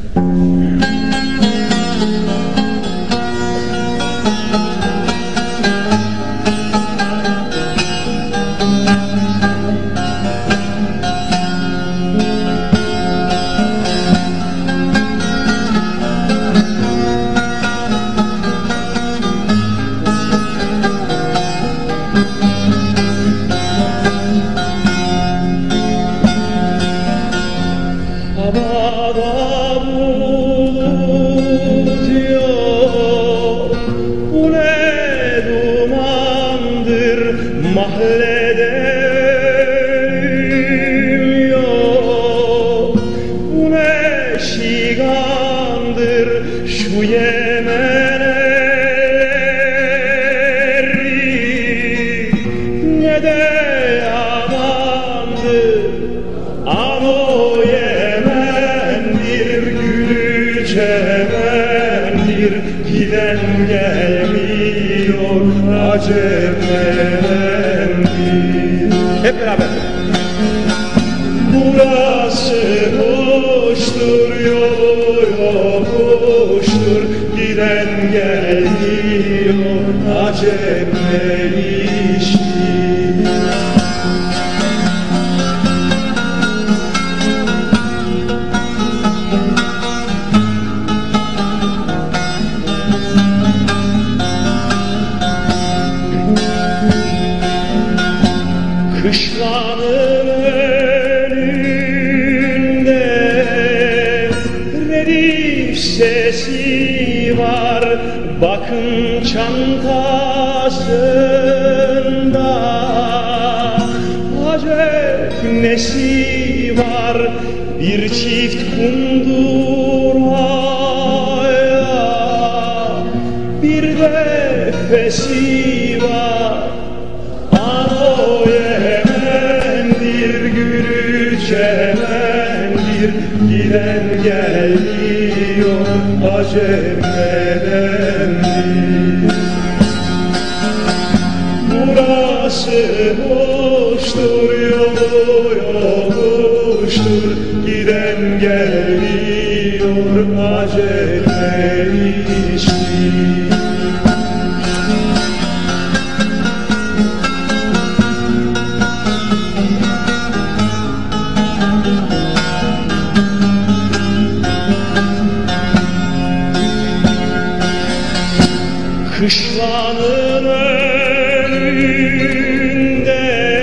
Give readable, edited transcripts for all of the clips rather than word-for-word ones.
Havada bulut yok, bu ne dumandır, mahallede yok. Bu ne şigandır, şu Yemen elleri, ne de yamandır, ama Yemendir, giden gelmiyor, acep nedendir. Hep beraber. Burası boştur, yokuştur, giden gelmiyor, acep ne iştir. Kışlanın önünde redif sesi var, bakın çantasında acep nesi var, bir çift kunduraya bir de fesi var. Yemendir, giden geliyor, acep nedendir. Burası boştur, yokuştur, giden geliyor, acep ne iştir. Kışlanın önünde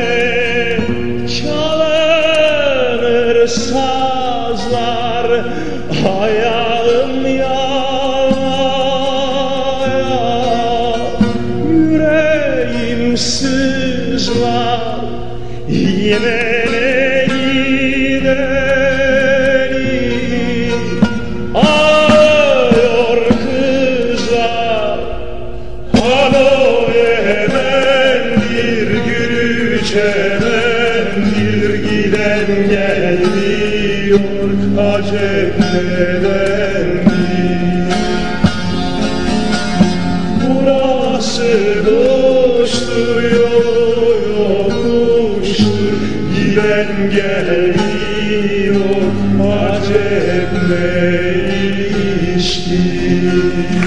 çalınır sazlar, ayağım yağaya, yüreğim sızlar, Yemen'e gidelim, ağlıyor kızlar. Ano Yemendir, gülü çemendir, giden gelmiyor, acep nedendir. Burası boştur, yokuştur, giden gelmiyor, acep ne iştir.